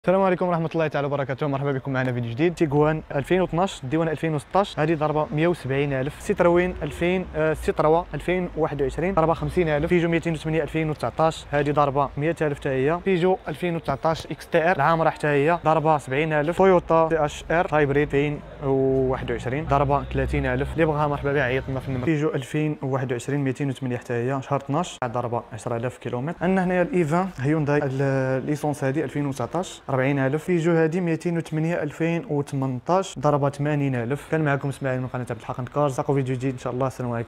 السلام عليكم ورحمة الله تعالى وبركاته. مرحبا بكم معنا فيديو جديد. تيغوان 2012 ديوان 2016 هذه ضربة 170,000. سيتروين 2000 سيتروا 2021 ضربة 50,000. بيجو 208 2019 هذه ضربة 100,000 حتى هي. بيجو 2019 اكس تي ار العام راح حتى هي ضربة 70,000. تويوتا سي اش ار هايبريد 2021 ضربة 30,000. اللي بغاها مرحبا بها عيط لنا في النمرة. بيجو 2021 208 حتى هي شهر 12 ضربة 10,000 كيلومتر. عندنا هنايا الايفان هيونداي الليسونس هذه 2019 40,000. بيجو هذه 208 2018 ضربة 80,000. كان معكم اسماعيل من قناة عبد الحق كارز. نلقاو فيديو جديد ان شاء الله. السلام عليكم.